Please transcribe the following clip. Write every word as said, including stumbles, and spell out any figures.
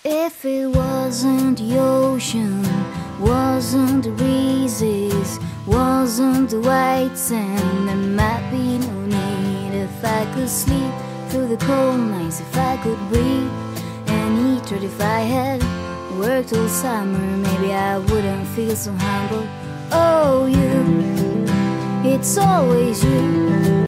If it wasn't the ocean, wasn't the breezes, wasn't the white sand, there might be no need. If I could sleep through the cold nights, if I could breathe and eat, or if I had worked all summer, maybe I wouldn't feel so humble. Oh, you, it's always you.